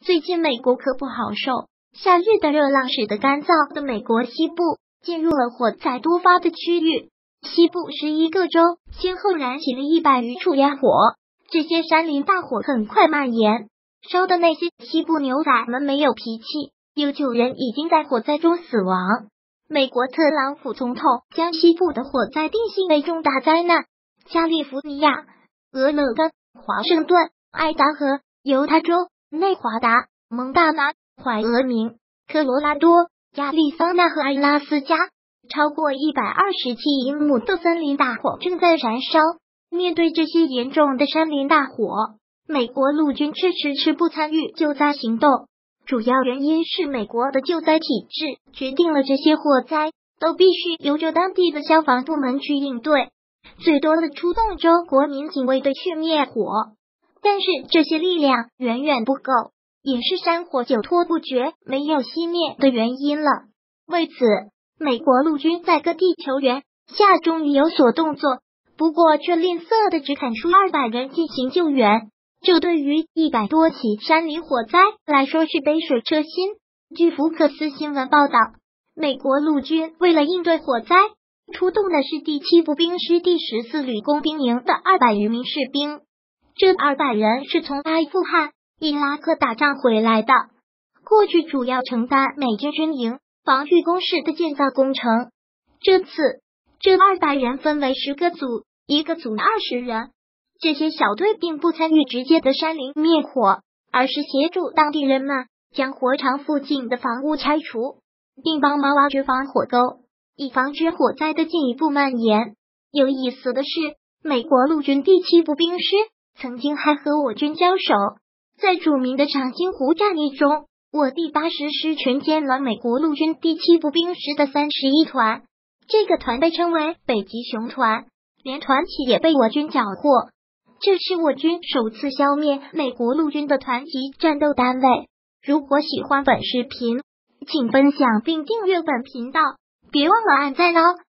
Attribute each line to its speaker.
Speaker 1: 最近美国可不好受，夏日的热浪使得干燥的美国西部进入了火灾多发的区域。西部11个州先后燃起了100余处野火，这些山林大火很快蔓延，烧的那些西部牛仔们没有脾气，有9人已经在火灾中死亡。美国特朗普总统将西部的火灾定性为重大灾难，加利福尼亚、俄勒冈、华盛顿、爱达荷、犹他州、内华达、蒙大拿、怀俄明、科罗拉多、亚利桑那和阿拉斯加，超过120起英亩的森林大火正在燃烧。面对这些严重的山林大火，美国陆军却迟迟不参与救灾行动。主要原因是美国的救灾体制决定了这些火灾都必须由着当地的消防部门去应对，最多的出动州国民警卫队去灭火。但是这些力量远远不够，也是山火久拖不决没有熄灭的原因了。为此，美国陆军在各地求援下终于有所动作，不过却吝啬的只砍出200人进行救援，这对于100多起山林火灾来说是杯水车薪。据福克斯新闻报道，美国陆军为了应对火灾，出动的是第7步兵师第14旅工兵营的200余名士兵。这200人是从阿富汗、伊拉克打仗回来的，过去主要承担美军军营、防御工事的建造工程。这次，这200人分为10个组，一个组20人。这些小队并不参与直接的山林灭火，而是协助当地人们将火场附近的房屋拆除，并帮忙挖掘防火沟，以防止火灾的进一步蔓延。有意思的是，美国陆军第7步兵师曾经还和我军交手，在著名的长津湖战役中，我第80师全歼了美国陆军第7步兵师的31团，这个团被称为北极熊团，连团旗也被我军缴获。这是我军首次消灭美国陆军的团级战斗单位。如果喜欢本视频，请分享并订阅本频道，别忘了按赞哦。